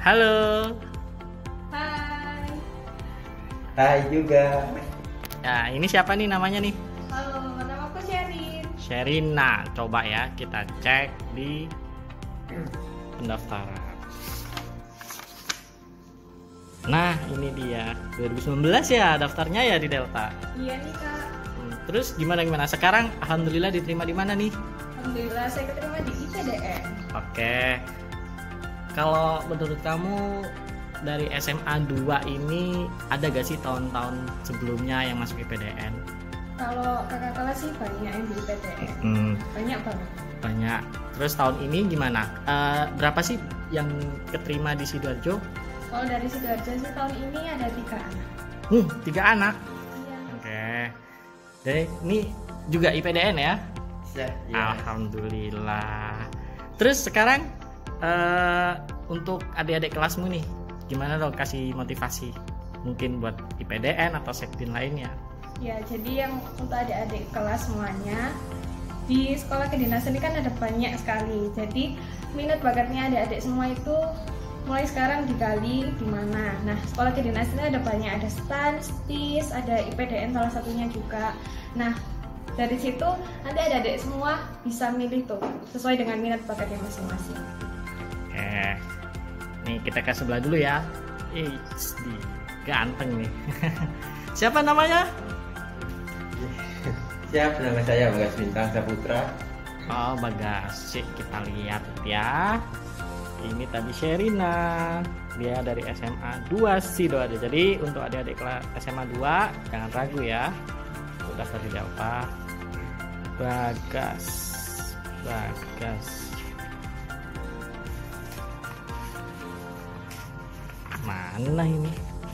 Halo. Hai. Hai juga. Ya, ini siapa nih namanya nih? Halo, nama aku Sherin. Sherina. Coba ya kita cek di pendaftaran. Nah, ini dia. 2019 ya daftarnya ya di Delta. Iya nih Kak. Terus gimana? Sekarang alhamdulillah diterima di mana nih? Alhamdulillah saya keterima di IPDN. Oke. Kalau menurut kamu dari SMA 2 ini ada gak sih tahun-tahun sebelumnya yang masuk IPDN? Kalau kakak kelas sih banyak yang di IPDN. Banyak banget. Banyak. Terus tahun ini gimana? Berapa sih yang keterima di Sidoarjo? Kalau dari Sidoarjo sih tahun ini ada 3 anak. 3 anak. Iya. Oke. Jadi ini juga IPDN ya? Ya. Alhamdulillah. Terus sekarang untuk adik-adik kelasmu nih, gimana dong kasih motivasi? Mungkin buat IPDN atau sekdin lainnya. Ya, jadi yang untuk adik-adik kelas semuanya di sekolah kedinasan ini kan ada banyak sekali. Jadi minat bakatnya adik-adik semua itu mulai sekarang digali di mana. Nah, sekolah kedinasan ini ada banyak, ada STAN, STIS, ada IPDN salah satunya juga. Nah, dari situ nanti adik-adik semua bisa milih tuh sesuai dengan minat bakatnya masing-masing. Nih kita ke sebelah dulu ya. Ganteng nih. Siapa namanya? Siap, nama saya Bagas Bintang Saputra. Oh, Bagas. Sik, kita lihat ya. Ini tadi Sherina. Dia dari SMA 2 Sidoarjo. Jadi untuk adik-adik kelas SMA 2 jangan ragu ya. Udah tadi Delta. Bagas. Mana ini?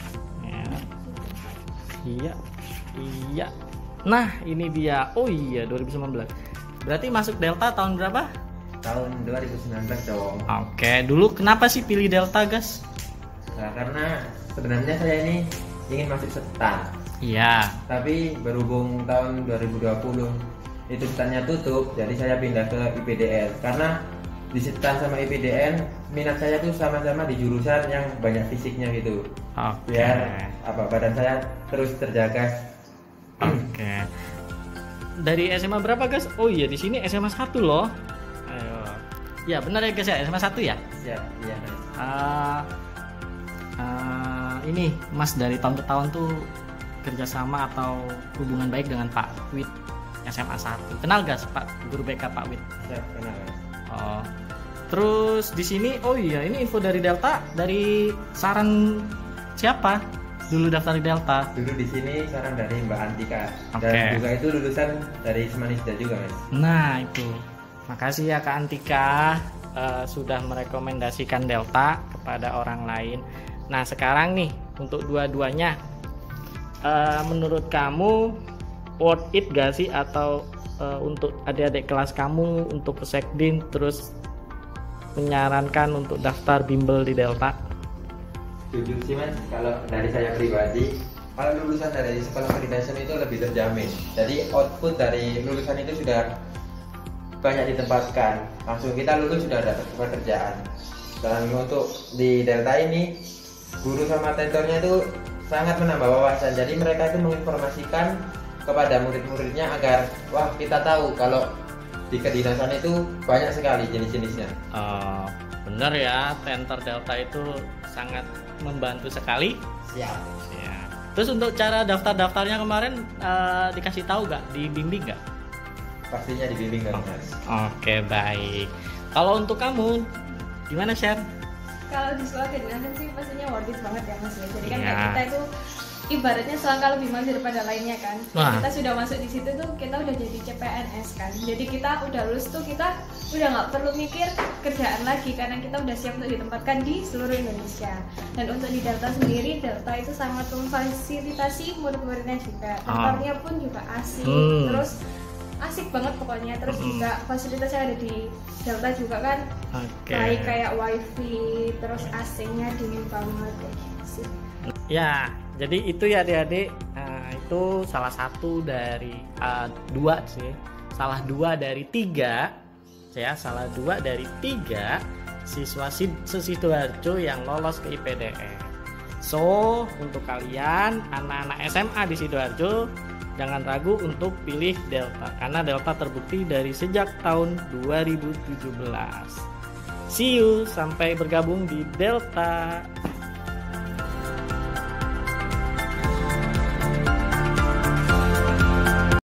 Ya. Iya. Nah, ini dia. Oh iya, 2019. Berarti masuk Delta tahun berapa? Tahun 2019 dong. Oke, dulu kenapa sih pilih Delta, Gas? Nah, karena sebenarnya saya ini ingin masuk STAN. Iya. Tapi berhubung tahun 2020 itu STAN-nya tutup, jadi saya pindah ke IPDN. Karena di STAN sama IPDN minat saya tuh sama-sama di jurusan yang banyak fisiknya gitu. Oke. Biar badan saya terus terjaga. Oke. Dari SMA berapa, Gas? Oh iya, di sini SMA 1 loh. Ayo. Ya, benar ya, Gas ya, SMA 1 ya? Siap, iya. Ini Mas dari tahun ke tahun tuh kerjasama atau hubungan baik dengan Pak Wid SMA 1. Kenal Gas Pak guru BK Pak Wid? Siap, kenal. Oh. Terus di sini, oh iya, ini info dari Delta, dari saran siapa? Dulu daftar di Delta. Dulu di sini saran dari Mbak Antika. Oke. Dan juga itu lulusan dari Semanisda juga, Mas. Nah, itu. Makasih ya Kak Antika sudah merekomendasikan Delta kepada orang lain. Nah, sekarang nih untuk dua-duanya menurut kamu worth it gak sih atau untuk adik-adik kelas kamu untuk ke sekdin terus menyarankan untuk daftar bimbel di Delta? Jujur sih Mas, kalau dari saya pribadi, kalau lulusan dari sekolah kedinasan itu lebih terjamin. Jadi output dari lulusan itu sudah banyak ditempatkan. Langsung kita lulus sudah dapat pekerjaan. Dan untuk di Delta ini, guru sama tentornya itu sangat menambah wawasan. Jadi mereka itu menginformasikan kepada murid-muridnya agar wah kita tahu kalau di kedinasan itu banyak sekali jenis-jenisnya. Bener ya, tentor Delta itu sangat membantu sekali. Siap. Ya. Terus untuk cara daftarnya kemarin dikasih tahu nggak, dibimbing nggak? Pastinya dibimbing kan Mas. Oke, baik. Kalau untuk kamu gimana, Sher? Kalau di sekolah kedinasan sih pastinya worth it banget ya Mas. Jadi kan Iya. kita itu ibaratnya selangkah lebih maju daripada lainnya kan. Wah. Kita sudah masuk di situ tuh kita udah jadi CPNS kan. Jadi kita udah lulus tuh kita udah nggak perlu mikir kerjaan lagi karena kita udah siap untuk ditempatkan di seluruh Indonesia. Dan untuk di Delta sendiri, Delta itu sangat memfasilitasi murid-muridnya juga. Tentornya pun juga asik. Terus asik banget pokoknya. Terus juga fasilitas yang ada di Delta juga kan baik kayak wifi, terus AC-nya dingin banget kayak gitu sih. Ya, jadi itu ya adik-adik, itu salah satu dari dua sih, salah dua dari tiga Iya. siswa se-Sidoarjo yang lolos ke IPDN. So, untuk kalian anak-anak SMA di Sidoarjo, jangan ragu untuk pilih Delta karena Delta terbukti dari sejak tahun 2017. See you, sampai bergabung di Delta.